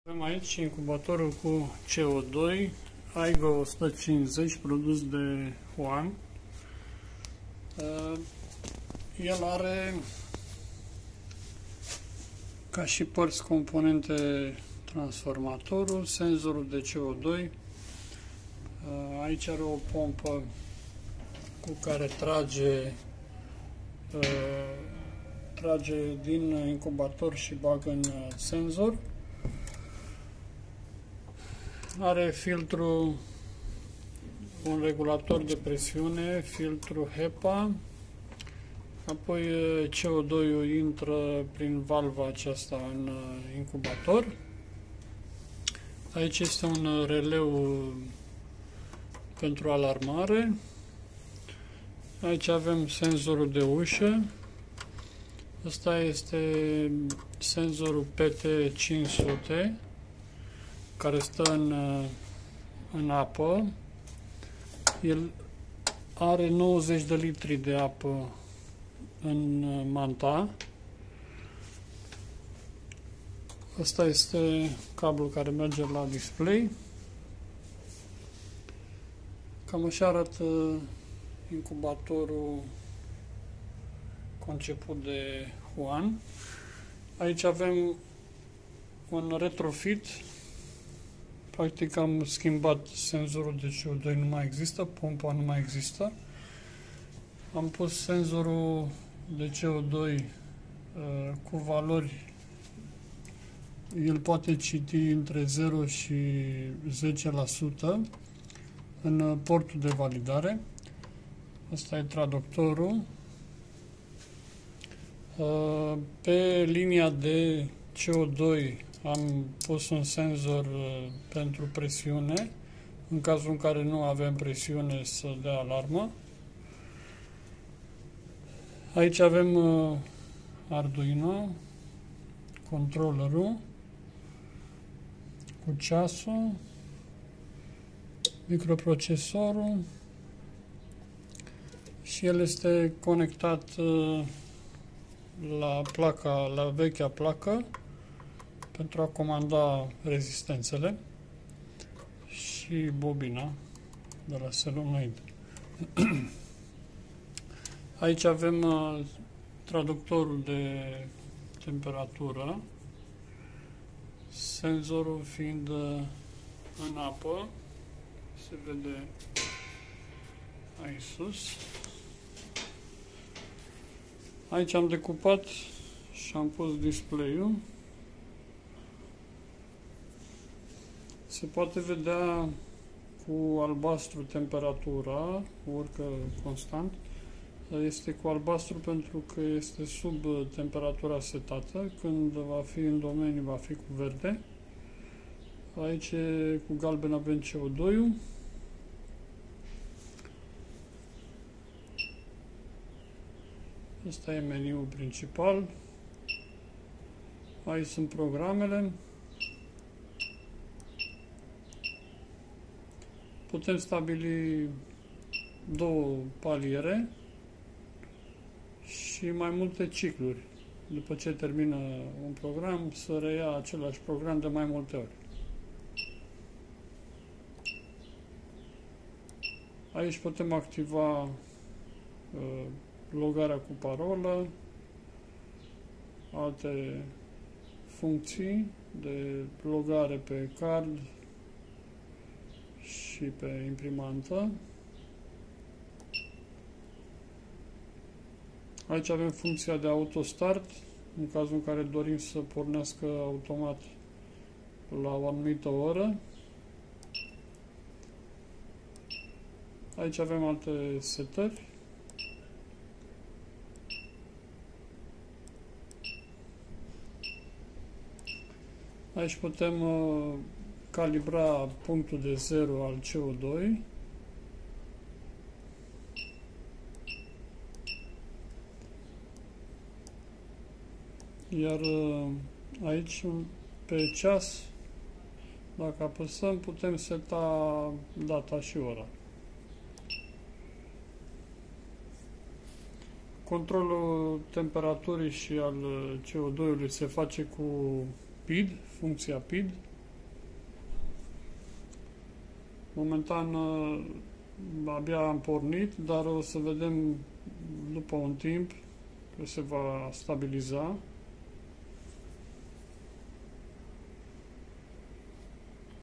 Avem aici incubatorul cu CO2 AIGO 150 produs de Huan. El are ca și părți componente transformatorul, senzorul de CO2. Aici are o pompă cu care trage din incubator și bagă în senzor. Are filtru, un regulator de presiune, filtru HEPA, apoi CO2-ul intră prin valva aceasta în incubator. Aici este un releu pentru alarmare. Aici avem senzorul de ușă. Ăsta este senzorul PT500 care stă în apă. El are 90 de litri de apă în manta. Ăsta este cablul care merge la display. Cam așa arată incubatorul conceput de Huan. Aici avem un retrofit. Practic am schimbat senzorul de CO2, nu mai există, pompa nu mai există. Am pus senzorul de CO2 cu valori, el poate citi între 0 și 10% în portul de validare. Asta e traductorul. Pe linia de CO2 am pus un senzor pentru presiune, în cazul în care nu avem presiune să dea alarmă. Aici avem Arduino, controllerul cu ceasul, microprocesorul și el este conectat la vechea placă pentru a comanda rezistențele și bobina de la solenoid. Aici avem traductorul de temperatură, senzorul fiind în apă, se vede aici sus. Aici am decupat și am pus display-ul. Se poate vedea cu albastru temperatura, urcă constant. Este cu albastru pentru că este sub temperatura setată. Când va fi în domeniu, va fi cu verde. Aici cu galben avem CO2-ul. Asta e meniul principal. Aici sunt programele. Putem stabili două paliere și mai multe cicluri. După ce termină un program, să reia același program de mai multe ori. Aici putem activa logarea cu parolă, alte funcții de logare pe card și pe imprimantă. Aici avem funcția de autostart, în cazul în care dorim să pornească automat la o anumită oră. Aici avem alte setări. Aici putem calibra punctul de 0 al CO2. Iar aici, pe ceas, dacă apăsăm, putem seta data și ora. Controlul temperaturii și al CO2-ului se face cu PID, funcția PID. Momentan abia am pornit, dar o să vedem după un timp că se va stabiliza.